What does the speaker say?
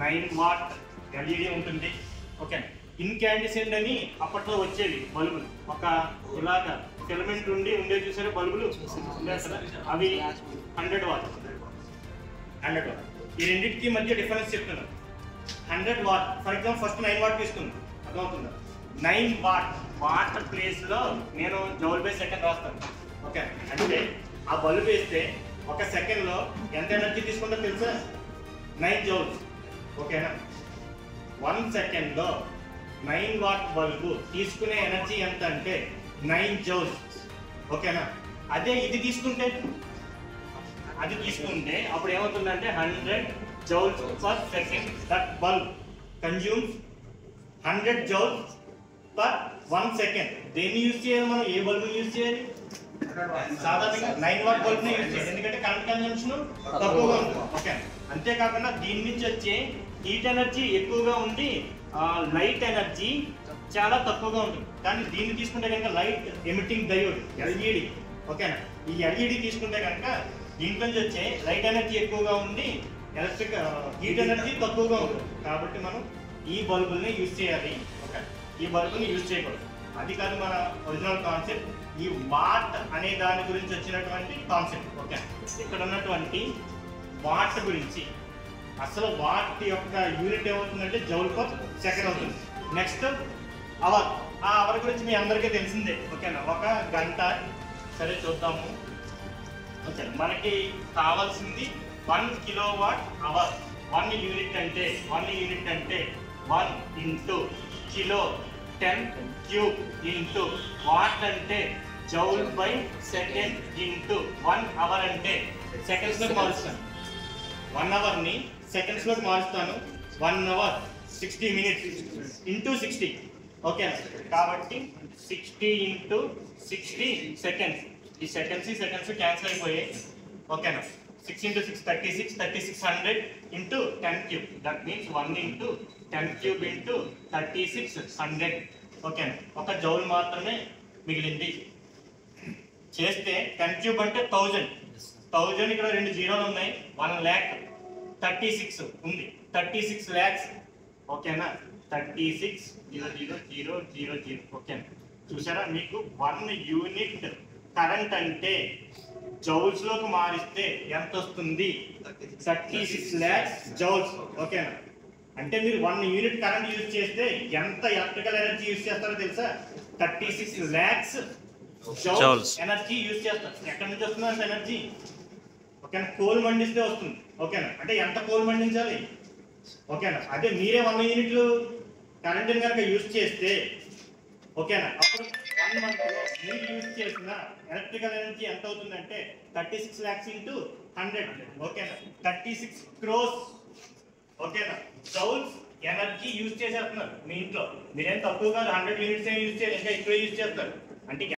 9 watt LED ఉంటుంది. Okay, incandescent అని అప్పట్లో వచ్చేవి బల్బులు, ఒక ఇలాగా ఫిలమెంట్ ఉండే చూసారా బల్బులు అవి 100 వాట్. ఈ రెండింటికి మధ్య డిఫరెన్స్ చెప్తున్నాను. 100 watt for example first 9 watt తీసుకుందాం, అర్థమవుతుందా? 9 వాట్ ప్లేస్ లో నేను జౌల్ బై సెకండ్ రాస్తాను. ఓకే, అంటే ఆ బల్బ్ వేస్తే ఒక సెకండ్ లో ఎంత ఎనర్జీ తీసుకుంటో తెలుసా? 9 జౌల్స్. ఓకేనా? 1 సెకండ్ లో 9 వాట్ బల్బు తీసుకునే ఎనర్జీ ఎంత అంటే 9 జౌల్స్. ఓకేనా? అదే ఇది తీసుకుంటే అప్పుడు ఏమవుతుందంటే 100 joules per second. That bulb consumes 100 joules per 1 second. దేన్ని యూజ్ చేయాలి మనం? ఏ బల్బ్ యూజ్ చేయాలి? సాధారణంగా 9 వాట్ బల్బ్ ని యూజ్ చేయాలి, ఎందుకంటే కరెంట్ కన్జంప్షన్ తక్కువగా ఉంటుంది. ఓకే, అంతేకాకుండా దీని నుంచి వచ్చే హీట్ ఎనర్జీ ఎక్కువగా ఉండి లైట్ ఎనర్జీ చాలా తక్కువగా ఉంటుంది. కానీ దీన్ని తీసుకుంటే కనుక లైట్ ఎమిటింగ్ డయోడ్ ఎల్ఈడి. ఓకేనా? ఈ ఎల్ఈడి తీసుకుంటే కనుక దీంట్లో నుంచి వచ్చే లైట్ ఎనర్జీ ఎక్కువగా ఉంది, ఎలక్ట్రిక్ హీట్ ఎనర్జీ తక్కువగా ఉంటుంది. కాబట్టి మనం ఈ బల్బుల్ని యూజ్ చేయాలి. ఓకే, ఈ బల్బుని యూజ్ చేయకూడదు. అది కాదు మన ఒరిజినల్ కాన్సెప్ట్, ఈ వాట్ అనే దాని గురించి వచ్చినటువంటి కాన్సెప్ట్. ఓకే, ఇక్కడ ఉన్నటువంటి వాట్ గురించి, అసలు వాట్ యొక్క యూనిట్ ఏమవుతుందంటే జౌల్ పర్ సెకండ్ అవుతుంది. నెక్స్ట్ అవర్, ఆ అవర్ గురించి మీ అందరికీ తెలిసిందే. ఓకేనా? ఒక గంట. సరే చూద్దాము. ఓకే, మనకి కావాల్సింది 1 కిలోవాట్ అవర్. 1 యూనిట్ అంటే 1 into kilo 10 cube into watt అంటే joule by second into 1 hour అంటే సెకండ్స్లోకి మారుస్తాను. 1 అవర్ని సెకండ్స్లోకి మారుస్తాను. 1 అవర్ 60 మినిట్స్ ఇంటూ 60. ఓకే, కాబట్టి 60 ఇంటూ 60 సెకండ్స్. ఈ సెకండ్స్ క్యాన్సిల్ అయిపోయాయి. ఓకేనా? 6 into 6 36, 3600 into 10 cube. That means 1 into 10 cube into 3600. ఓకేనా? ఒక జౌల్ మాత్రమే మిగిలింది. చేస్తే 10 క్యూబ్ అంటే 1000. ఇక్కడ 2 జీరోలు ఉన్నాయి. 1 lakh 36 ఉంది. 36 lakhs. ఓకేనా? 36,0,0,0,0. ఓకేనా? చూసారా? మీకు 1 యూనిట్ కరెంట్ అంటే జౌల్స్ లోకి మారిస్తే ఎంత వస్తుంది? 36 lakhs జౌల్స్. ఓకేనా? అంటే మీరు 1 యూనిట్ కరెంట్ యూజ్ చేస్తే ఎంత ఎలక్ట్రికల్ ఎనర్జీ యూజ్ చేస్తారో తెలుసా? 36 lakhs జౌల్స్ ఎనర్జీ యూజ్ చేస్తారు. ఎక్కడి నుంచి వస్తుంది అంత ఎనర్జీ? ఓకేనా? కోల్ మండిస్తే వస్తుంది. ఓకేనా? అంటే ఎంత కోల్ మండించాలి? ఓకేనా? అదే మీరే 1 యూనిట్లు కరెంట్ కనుక యూజ్ చేస్తే, ఓకేనా, అప్పుడు 1 month లో మీరు యూజ్ చేసిన ఎలక్ట్రికల్ ఎనర్జీ ఎంత అవుతుందంటే 36 lakhs into 100. ఓకేనా? 36 crores. ఓకేనా? జౌల్స్ ఎనర్జీ యూజ్ చేసేస్తున్నారు మీ ఇంట్లో. మీరేం తక్కువ కాదు, 100 యూనిట్స్ యూజ్ చేయాలి, ఇంకా ఎక్కువ యూజ్ చేస్తారు. అంటే